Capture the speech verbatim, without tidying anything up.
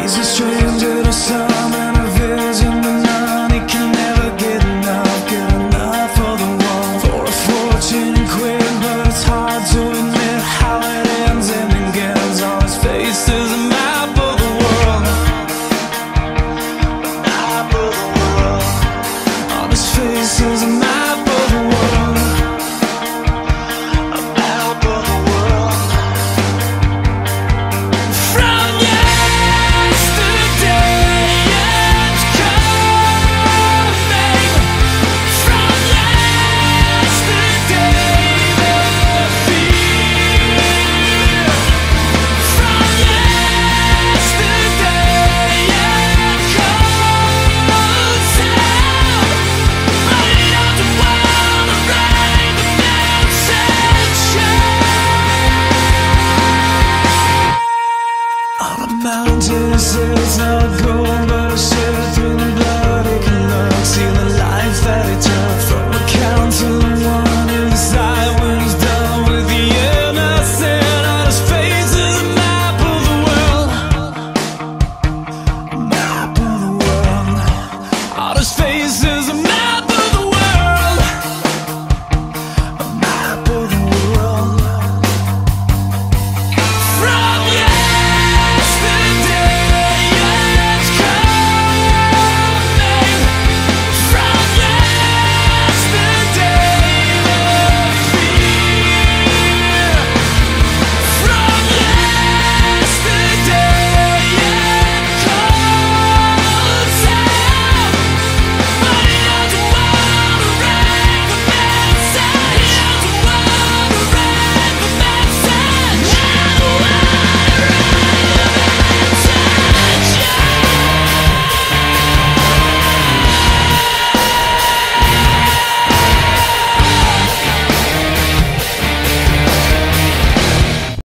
He's a stranger to some and a vision to none. He can never get enough, get enough for the one, for a fortune and quick, but it's hard to admit how it ends and begins. On his face is a map of the world, a map of the world. On his face is a map of the world, a map of the world. From yesterday it's coming. From yesterday the fear. From yesterday it comes out. Running out the wild and rain the message. On a mountain, it says not gold, but a ship through